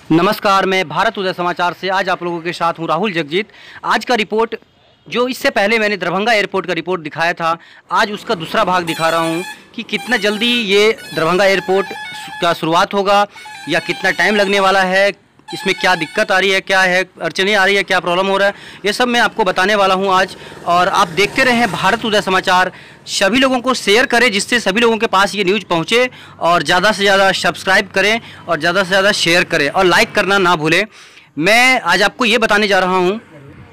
नमस्कार, मैं भारत उदय समाचार से आज आप लोगों के साथ हूं राहुल जगजीत। आज का रिपोर्ट जो इससे पहले मैंने दरभंगा एयरपोर्ट का रिपोर्ट दिखाया था, आज उसका दूसरा भाग दिखा रहा हूं कि कितना जल्दी ये दरभंगा एयरपोर्ट का शुरुआत होगा या कितना टाइम लगने वाला है, इसमें क्या दिक्कत आ रही है, क्या है अड़चने आ रही है, क्या प्रॉब्लम हो रहा है, ये सब मैं आपको बताने वाला हूं आज। और आप देखते रहें भारत उदय समाचार, सभी लोगों को शेयर करें जिससे सभी लोगों के पास ये न्यूज़ पहुंचे, और ज़्यादा से ज़्यादा सब्सक्राइब करें और ज़्यादा से ज़्यादा शेयर करें और लाइक करना ना भूलें। मैं आज आपको ये बताने जा रहा हूँ,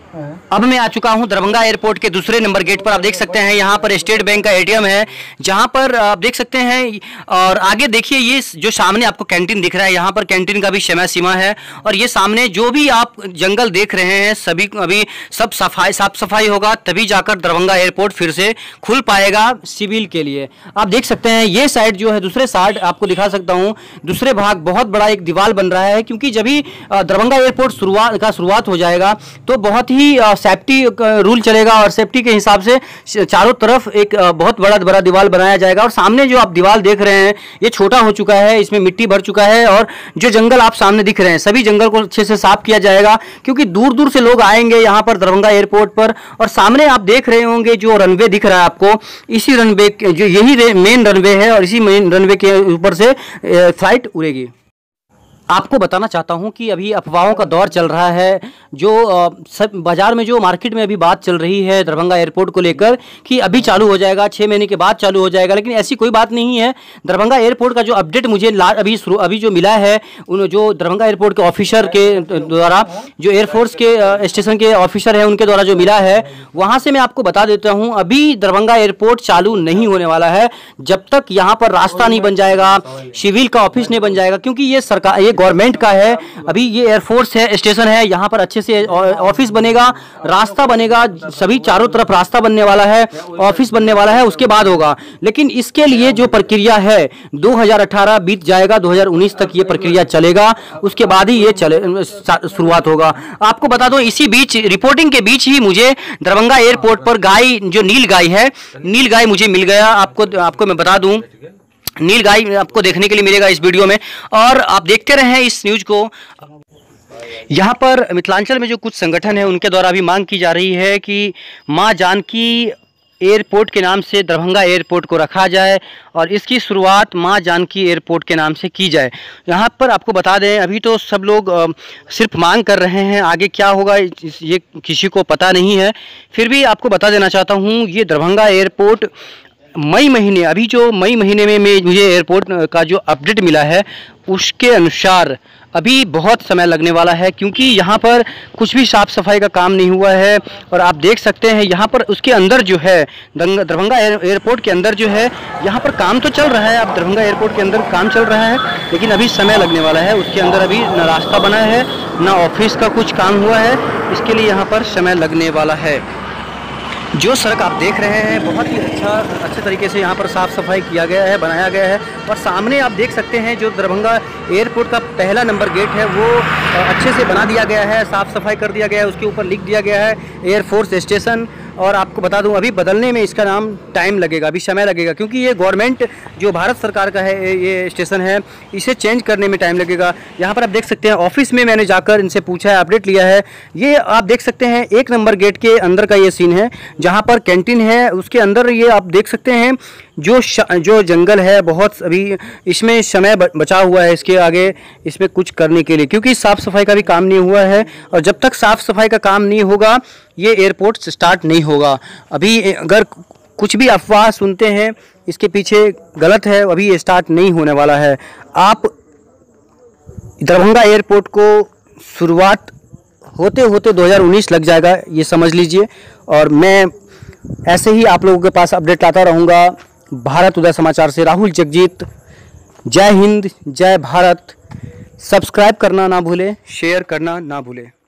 अब मैं आ चुका हूं दरभंगा एयरपोर्ट के दूसरे नंबर गेट पर। आप देख सकते हैं यहाँ पर स्टेट बैंक का एटीएम है, जहाँ पर आप देख सकते हैं। और आगे देखिए, ये जो सामने आपको कैंटीन दिख रहा है, यहाँ पर कैंटीन का भी समय सीमा है। और ये सामने जो भी आप जंगल देख रहे हैं, सभी अभी सब साफ सफाई होगा, तभी जाकर दरभंगा एयरपोर्ट फिर से खुल पाएगा सिविल के लिए। आप देख सकते हैं ये साइड जो है, दूसरे साइड आपको दिखा सकता हूँ, दूसरे भाग बहुत बड़ा एक दीवार बन रहा है, क्योंकि जब भी दरभंगा एयरपोर्ट शुरुआत हो जाएगा तो बहुत ही सेफ्टी रूल चलेगा और सेफ्टी के हिसाब से चारों तरफ एक बहुत बड़ा दीवार बनाया जाएगा। और सामने जो आप दीवार देख रहे हैं, ये छोटा हो चुका है, इसमें मिट्टी भर चुका है। और जो जंगल आप सामने दिख रहे हैं, सभी जंगल को अच्छे से साफ किया जाएगा, क्योंकि दूर दूर से लोग आएंगे यहाँ पर दरभंगा एयरपोर्ट पर। और सामने आप देख रहे होंगे जो रनवे दिख रहा है आपको, इसी रनवे जो यही मेन रनवे है, और इसी मेन रनवे के ऊपर से फ्लाइट उड़ेगी। आपको बताना चाहता हूं कि अभी अफवाहों का दौर चल रहा है, जो सब बाज़ार में, जो मार्केट में अभी बात चल रही है दरभंगा एयरपोर्ट को लेकर कि अभी चालू हो जाएगा, 6 महीने के बाद चालू हो जाएगा, लेकिन ऐसी कोई बात नहीं है। दरभंगा एयरपोर्ट का जो अपडेट मुझे अभी जो मिला है, उन जो दरभंगा एयरपोर्ट के ऑफिसर के द्वारा, जो एयरफोर्स के स्टेशन के ऑफिसर हैं उनके द्वारा जो मिला है, वहाँ से मैं आपको बता देता हूँ, अभी दरभंगा एयरपोर्ट चालू नहीं होने वाला है जब तक यहाँ पर रास्ता नहीं बन जाएगा, सिविल का ऑफिस नहीं बन जाएगा, क्योंकि ये सरकार, ये गवर्नमेंट का है। अभी ये एयरफोर्स है, स्टेशन है, यहाँ पर अच्छे से ऑफिस बनेगा, रास्ता बनेगा, सभी चारों तरफ रास्ता बनने वाला है, ऑफिस बनने वाला है, उसके बाद होगा। लेकिन इसके लिए जो प्रक्रिया है, 2018 बीत जाएगा, 2019 तक ये प्रक्रिया चलेगा, उसके बाद ही ये शुरुआत होगा। आपको बता दो, इसी बीच रिपोर्टिंग के बीच ही मुझे दरभंगा एयरपोर्ट पर गाय, जो नील गाय है, नील गाय मुझे मिल गया। आपको मैं बता दूं, नील गाय आपको देखने के लिए मिलेगा इस वीडियो में, और आप देखते रहें इस न्यूज़ को। यहाँ पर मिथिलांचल में जो कुछ संगठन है, उनके द्वारा भी मांग की जा रही है कि मां जानकी एयरपोर्ट के नाम से दरभंगा एयरपोर्ट को रखा जाए और इसकी शुरुआत मां जानकी एयरपोर्ट के नाम से की जाए। यहाँ पर आपको बता दें, अभी तो सब लोग सिर्फ मांग कर रहे हैं, आगे क्या होगा ये किसी को पता नहीं है। फिर भी आपको बता देना चाहता हूँ, ये दरभंगा एयरपोर्ट मई महीने, अभी जो मई महीने में मुझे एयरपोर्ट का जो अपडेट मिला है, उसके अनुसार अभी बहुत समय लगने वाला है, क्योंकि यहाँ पर कुछ भी साफ़ सफाई का काम नहीं हुआ है। और आप देख सकते हैं यहाँ पर उसके अंदर जो है, दरभंगा एयरपोर्ट के अंदर जो है, यहाँ पर काम तो चल रहा है। अब दरभंगा एयरपोर्ट के अंदर काम चल रहा है, लेकिन अभी समय लगने वाला है। उसके अंदर अभी न रास्ता बना है, ना ऑफिस का कुछ काम हुआ है, इसके लिए यहाँ पर समय लगने वाला है। जो सड़क आप देख रहे हैं, बहुत ही अच्छे तरीके से यहाँ पर साफ़ सफाई किया गया है, बनाया गया है। और सामने आप देख सकते हैं जो दरभंगा एयरपोर्ट का पहला नंबर गेट है, वो अच्छे से बना दिया गया है, साफ़ सफाई कर दिया गया है, उसके ऊपर लिख दिया गया है एयरफोर्स स्टेशन। और आपको बता दूं, अभी बदलने में इसका नाम टाइम लगेगा, अभी समय लगेगा, क्योंकि ये गवर्नमेंट जो भारत सरकार का है, ये स्टेशन है, इसे चेंज करने में टाइम लगेगा। यहाँ पर आप देख सकते हैं ऑफिस में मैंने जाकर इनसे पूछा है, अपडेट लिया है। ये आप देख सकते हैं 1 नंबर गेट के अंदर का ये सीन है, जहाँ पर कैंटीन है, उसके अंदर ये आप देख सकते हैं जो जंगल है, बहुत अभी इसमें समय बचा हुआ है इसके आगे, इसमें कुछ करने के लिए, क्योंकि साफ़ सफाई का भी काम नहीं हुआ है। और जब तक साफ़ सफाई का काम नहीं होगा, ये एयरपोर्ट स्टार्ट नहीं होगा। अभी अगर कुछ भी अफवाह सुनते हैं, इसके पीछे गलत है, अभी ये स्टार्ट नहीं होने वाला है। आप दरभंगा एयरपोर्ट को शुरुआत होते होते 2019 लग जाएगा, ये समझ लीजिए। और मैं ऐसे ही आप लोगों के पास अपडेट लाता रहूँगा। भारत उदय समाचार से राहुल जगजीत। जय हिंद, जय भारत। सब्सक्राइब करना ना भूलें, शेयर करना ना भूलें।